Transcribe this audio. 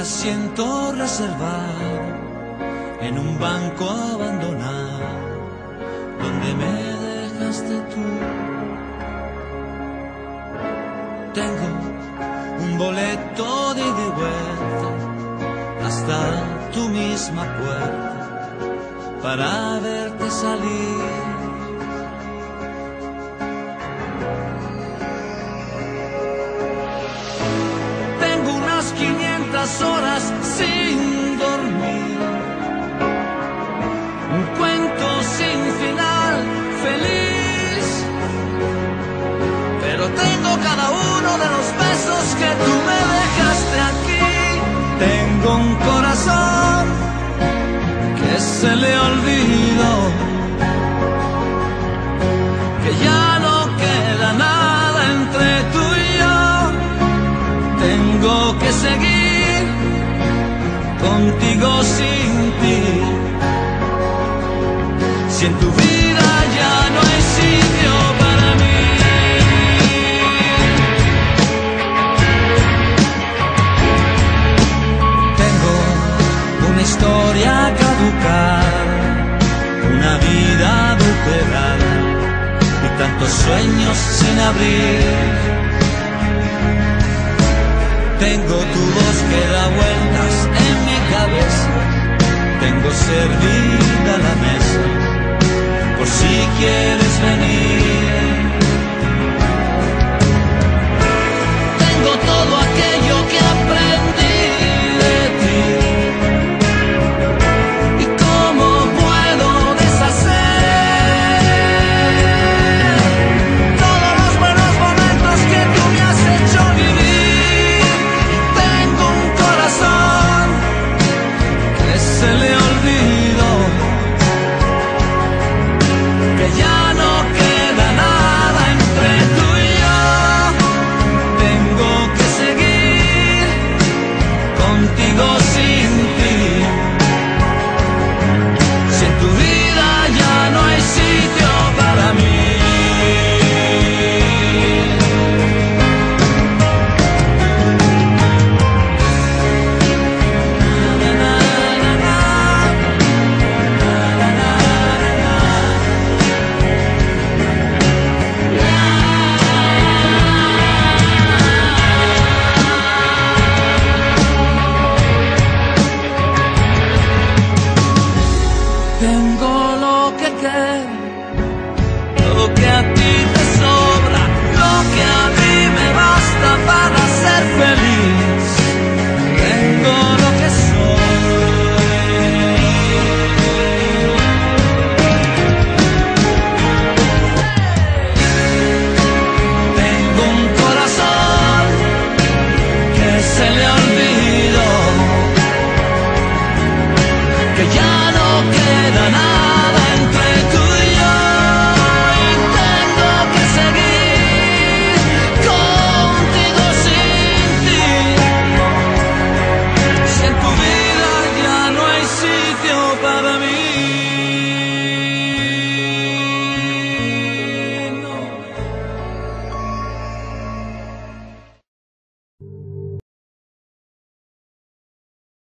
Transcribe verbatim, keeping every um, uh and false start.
siento reservado en un banco abandonado donde me dejaste tú. Tengo un boleto de ida y vuelta hasta tu misma puerta para verte salir. Tengo unas quinientas horas sin dormir, un cuento sin final feliz, pero tengo cada uno de los besos que tú me dejaste aquí. Tengo un corazón que se le olvidó, que ya no queda nada entre tú y yo. Tengo que seguir contigo sin ti. Si en tu vida ya no hay sitio para mí. Tengo una historia caducada, una vida adulterada y tantos sueños sin abrir. Tengo tu voz que da vueltas en mi cabeza, tengo servida la mesa por si quieres venir. Tengo todo aquello que aprendí de ti, y cómo puedo deshacer todos los buenos momentos que tú me has hecho vivir. Tengo un corazón que se le olvidó, que ya no queda nada entre tú y yo. Tengo que seguir contigo sin ti. Si en tu vida ya no hay sitio para mí. Tengo lo que queda